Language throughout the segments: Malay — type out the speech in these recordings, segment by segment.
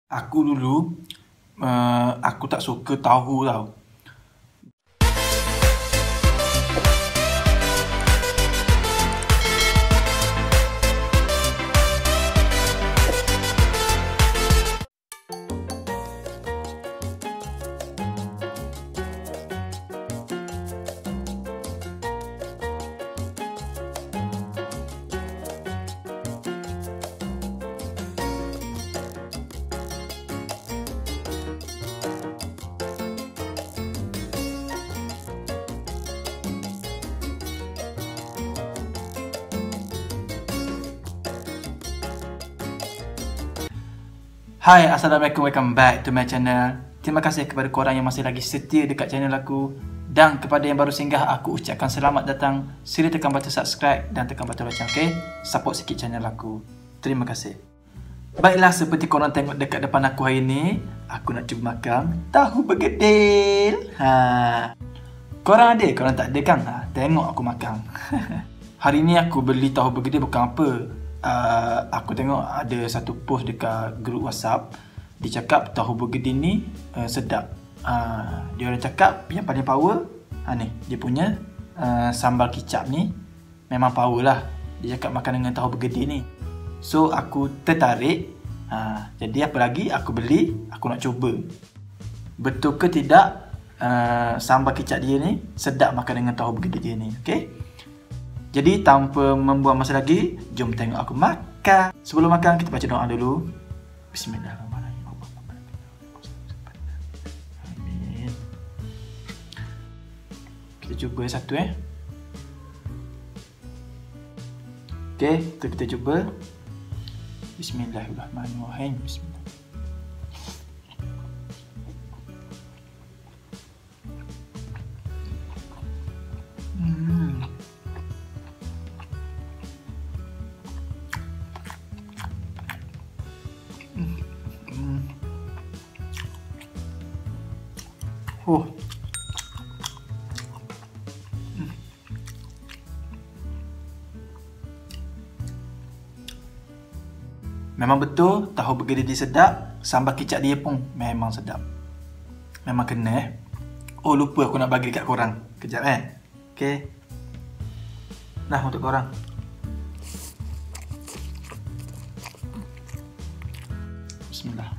Aku dulu, aku tak suka tahu tau. Hai, Assalamualaikum, welcome back to my channel. Terima kasih kepada korang yang masih lagi setia dekat channel aku. Dan kepada yang baru singgah, aku ucapkan selamat datang. Sila tekan button subscribe dan tekan button loceng, ok? Support sikit channel aku. Terima kasih. Baiklah, seperti korang tengok dekat depan aku hari ni, aku nak cuba makan tahu bergedil. Korang ada? Korang tak ada kan? Tengok aku makan. Hari ni aku beli tahu bergedil bukan apa. Aku tengok ada satu post dekat grup WhatsApp. Dia cakap tahu bergedil ni sedap. Dia orang cakap yang paling power ni, dia punya sambal kicap ni memang power lah. Dia cakap makan dengan tahu bergedil ni. So aku tertarik. Jadi apa lagi, aku beli. Aku nak cuba betul ke tidak sambal kicap dia ni sedap makan dengan tahu bergedil dia ni. Okay? Jadi tanpa membuang masa lagi, jom tengok aku makan. Sebelum makan, kita baca doa dulu. Bismillahirrahmanirrahim. Amin. Kita cuba satu Okay, kita cuba. Bismillahirrahmanirrahim. Bismillah. Memang betul tahu bergedil dia sedap. Sambal kicap dia pun memang sedap. Memang kena Oh, lupa aku nak bagi dekat korang. Kejap Okay. Nah, untuk korang. Bismillah.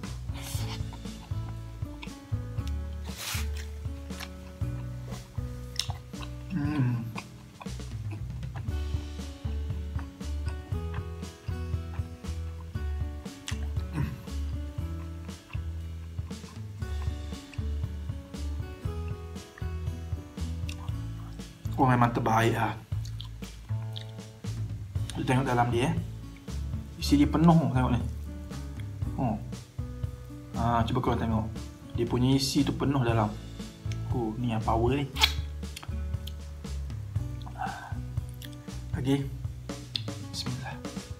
Oh, memang terbaik lah. Tengok dalam dia isi dia penuh, tengok ni. Cuba korang tengok. Dia punya isi tu penuh dalam. Ni yang power ni. Lagi. Bismillah.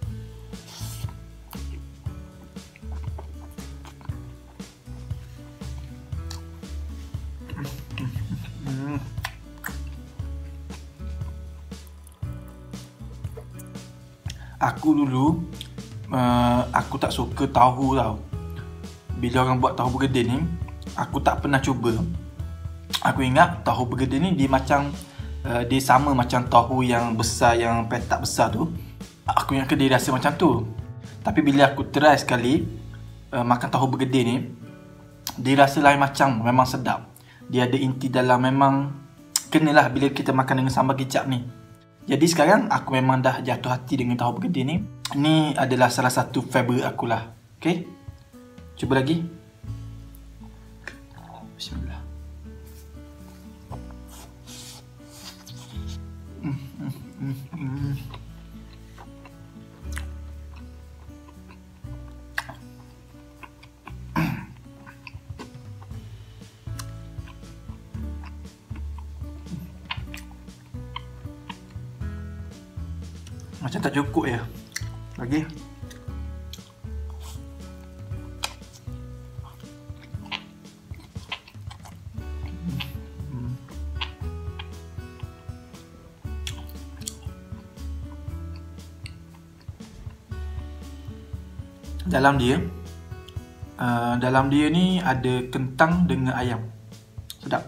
Aku dulu, aku tak suka tahu tau. Bila orang buat tahu bergedil ni, aku tak pernah cuba. Aku ingat tahu bergedil ni dia macam dia sama macam tahu yang besar, yang petak besar tu. Aku ingat dia rasa macam tu. Tapi bila aku try sekali makan tahu bergedil ni, dia rasa lain macam, memang sedap. Dia ada inti dalam, memang kenalah bila kita makan dengan sambal kicap ni. Jadi sekarang aku memang dah jatuh hati dengan tahu bergedil ni. Ni adalah salah satu favourite aku lah. Okay, cuba lagi. Bismillah. Macam tak cukup ya. Lagi. Dalam dia Dalam dia ni ada kentang dengan ayam. Sedap.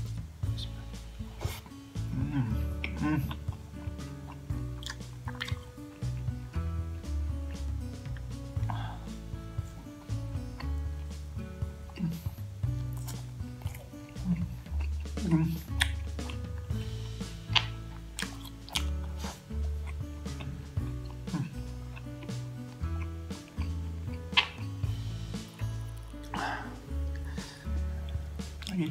Lagi.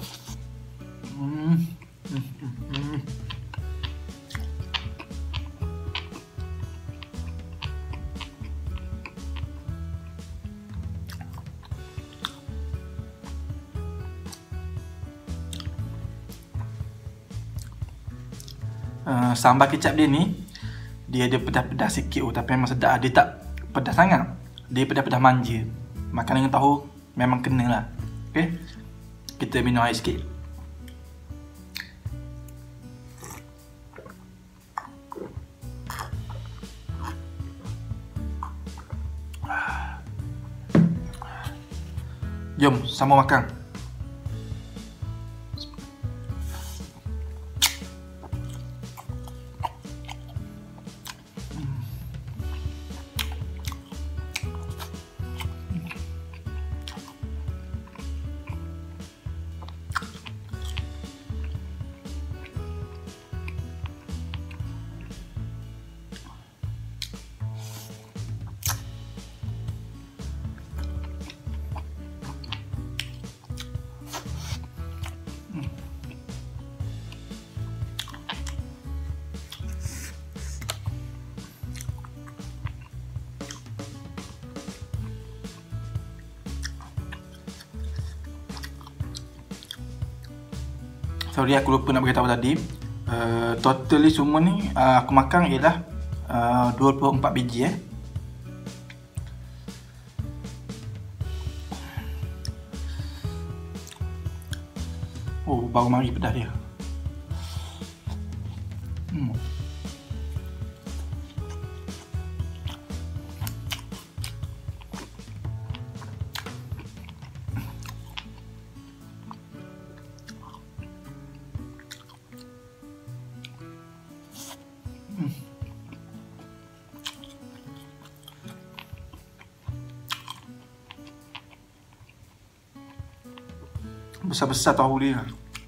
Sambal kecap dia ni, dia ada pedas-pedas sikit tapi memang sedap. Dia tak pedas sangat, dia pedas-pedas manja. Makan dengan tahu memang kena lah. Okay, kita minum air sikit. Jom sama makan. Sorry, aku lupa nak beritahu tadi. Totally semua ni aku makan ialah 24 biji Oh, baru mari pedas dia. Besar-besar tahu dia.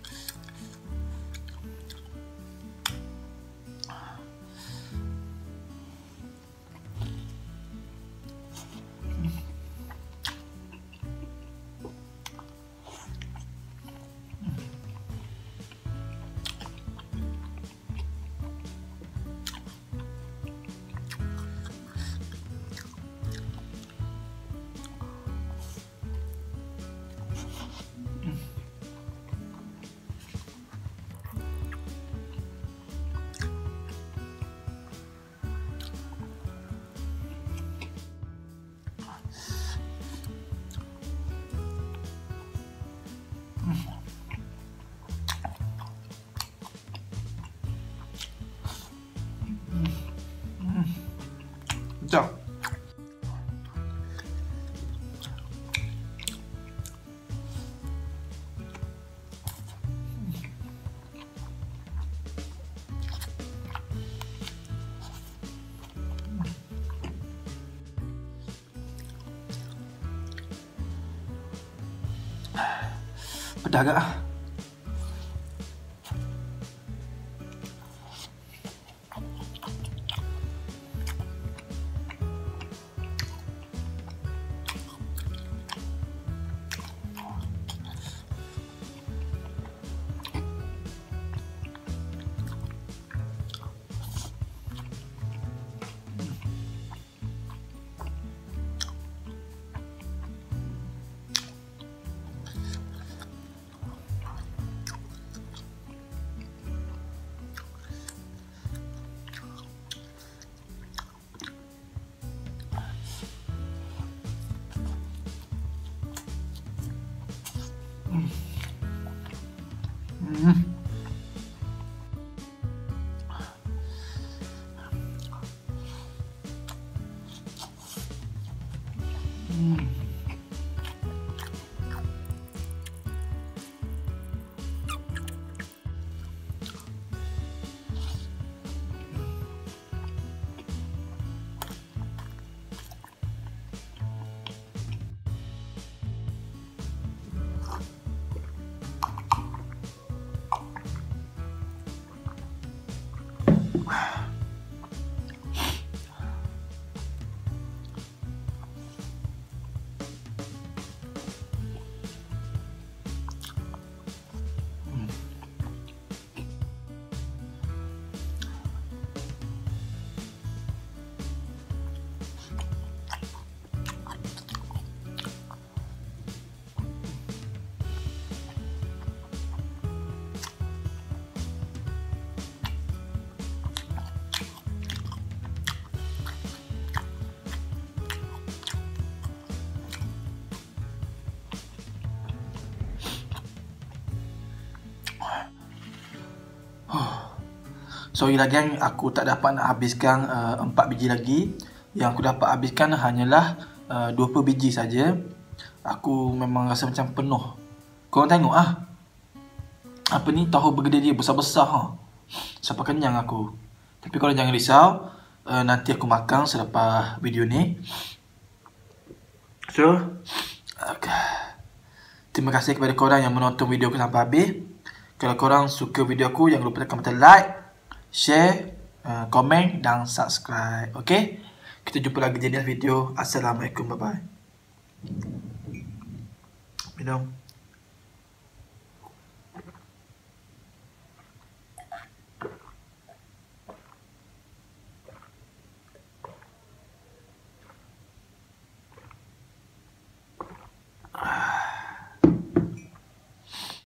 Jom. Pedas agak ah. Sorry lah geng, aku tak dapat nak habiskan 4 biji lagi. Yang aku dapat habiskan hanyalah 20 biji saja. Aku memang rasa macam penuh. Korang tengok apa ni, tahu bergedil dia besar-besar sampai kenyang aku. Tapi korang jangan risau, nanti aku makan selepas video ni. So, terima kasih kepada korang yang menonton video aku sampai habis. Kalau korang suka video aku, jangan lupa tekan button like, share, komen dan subscribe. Okay? Kita jumpa lagi di next video. Assalamualaikum. Bye-bye. Minum.